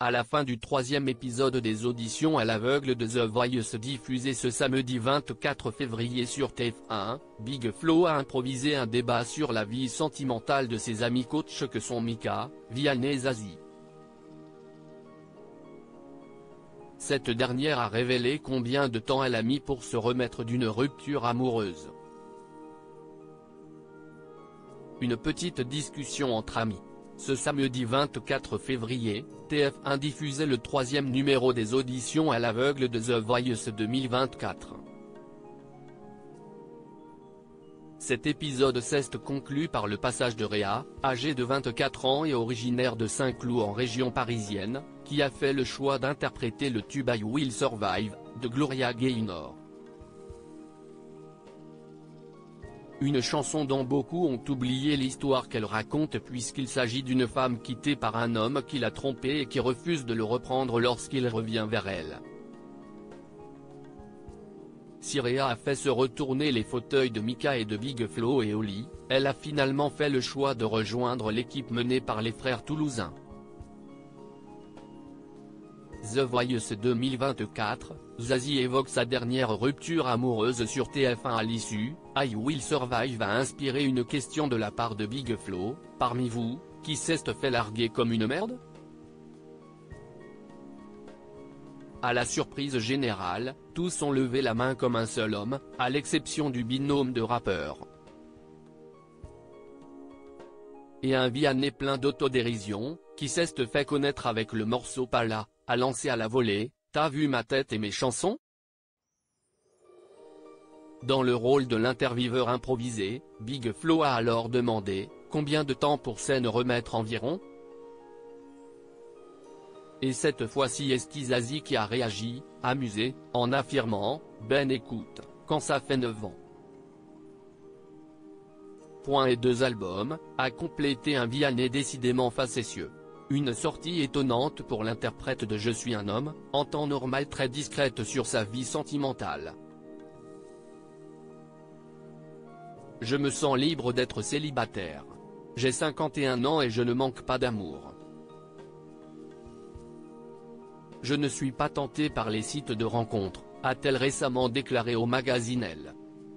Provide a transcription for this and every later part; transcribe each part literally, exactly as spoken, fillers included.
À la fin du troisième épisode des auditions à l'aveugle de The Voice diffusé ce samedi vingt-quatre février sur T F un, Big Flo a improvisé un débat sur la vie sentimentale de ses amis coachs que sont Mika, Vianney et Zazie. Cette dernière a révélé combien de temps elle a mis pour se remettre d'une rupture amoureuse. Une petite discussion entre amis. Ce samedi vingt-quatre février, T F un diffusait le troisième numéro des auditions à l'aveugle de The Voice deux mille vingt-quatre. Cet épisode s'est conclu par le passage de Réa, âgée de vingt-quatre ans et originaire de Saint-Cloud en région parisienne, qui a fait le choix d'interpréter le tube I Will Survive, de Gloria Gaynor. Une chanson dont beaucoup ont oublié l'histoire qu'elle raconte puisqu'il s'agit d'une femme quittée par un homme qui l'a trompée et qui refuse de le reprendre lorsqu'il revient vers elle. Si Réa a fait se retourner les fauteuils de Mika et de Big Flo et Oli, elle a finalement fait le choix de rejoindre l'équipe menée par les frères toulousains. The Voice deux mille vingt-quatre, Zazie évoque sa dernière rupture amoureuse sur T F un à l'issue. I Will Survive a inspiré une question de la part de Big Flo: parmi vous, qui s'est fait larguer comme une merde? À la surprise générale, tous ont levé la main comme un seul homme, à l'exception du binôme de rappeurs. Et un Vianney plein d'autodérision, qui s'est fait connaître avec le morceau Pala, a lancé à la volée: t'as vu ma tête et mes chansons? Dans le rôle de l'intervieweur improvisé, Big Flo a alors demandé: combien de temps pour scène remettre environ? Et cette fois-ci est Zazie qui a réagi, amusé, en affirmant: ben écoute, quand ça fait neuf ans. Point et deux albums, a complété un Vianney décidément facétieux. Une sortie étonnante pour l'interprète de Je suis un homme, en temps normal très discrète sur sa vie sentimentale. Je me sens libre d'être célibataire. J'ai cinquante et un ans et je ne manque pas d'amour. Je ne suis pas tenté par les sites de rencontres, a-t-elle récemment déclaré au magazine Elle.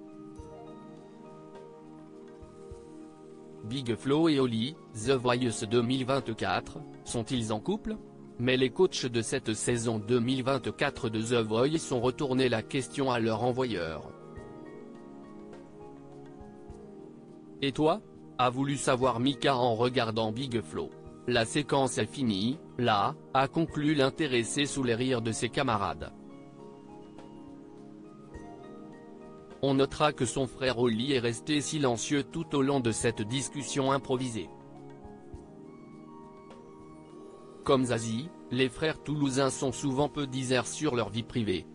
Big Flo et Oli, The Voice deux mille vingt-quatre, sont-ils en couple? Mais les coachs de cette saison deux mille vingt-quatre de The Voice ont retourné la question à leur envoyeur. Et toi? A voulu savoir Mika en regardant Big Flo. La séquence est finie, là, a conclu l'intéressé sous les rires de ses camarades. On notera que son frère Oli est resté silencieux tout au long de cette discussion improvisée. Comme Zazie, les frères toulousains sont souvent peu disers sur leur vie privée.